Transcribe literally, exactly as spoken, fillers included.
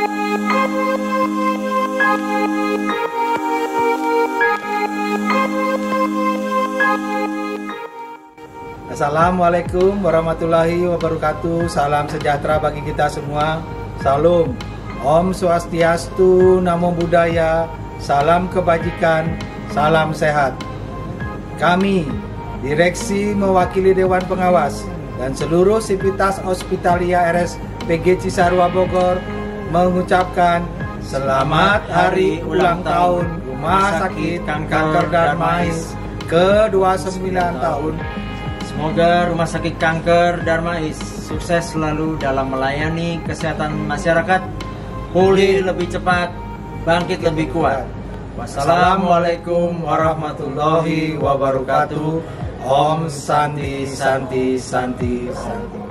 Assalamualaikum warahmatullahi wabarakatuh. Salam sejahtera bagi kita semua. Salam. Om Swastiastu, Namo Buddhaya. Salam kebajikan, salam sehat. Kami, direksi mewakili Dewan Pengawas dan seluruh Sivitas Hospitalia R S P G Cisarua Bogor mengucapkan selamat hari ulang tahun Rumah Sakit Kanker Darmais ke dua puluh sembilan tahun. Semoga Rumah Sakit Kanker Darmais sukses selalu dalam melayani kesehatan masyarakat, pulih lebih cepat, bangkit lebih kuat. Wassalamualaikum warahmatullahi wabarakatuh. Om Santi Santi Santi Santi.